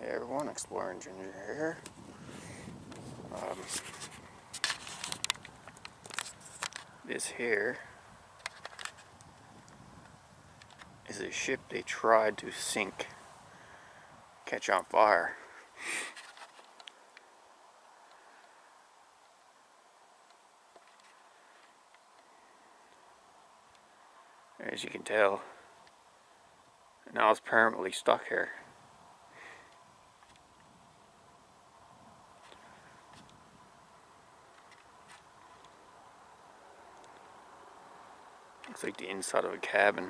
Hey everyone, Exploring Ginger here. This here is a ship they tried to sink, catch on fire. As you can tell, now it's permanently stuck here. Looks like the inside of a cabin.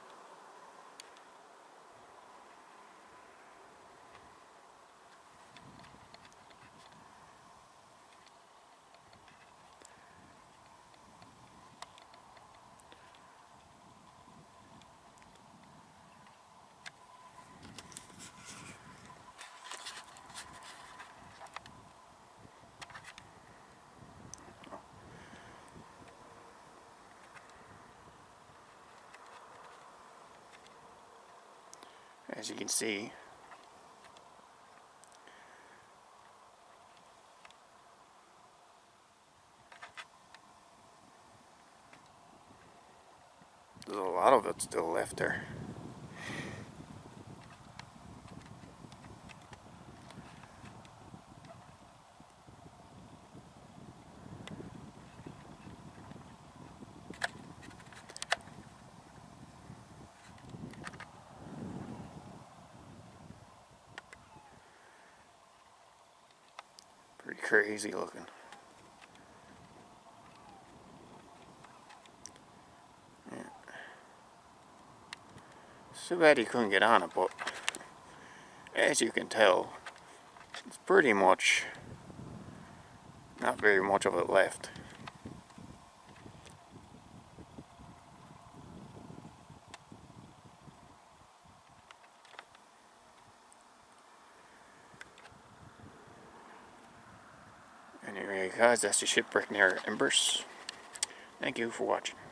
As you can see, there's a lot of it still left there. Pretty crazy looking. Yeah. It's too bad you couldn't get on it, but as you can tell, it's pretty much not very much of it left. Anyway guys, that's the shipwreck near Embers. Thank you for watching.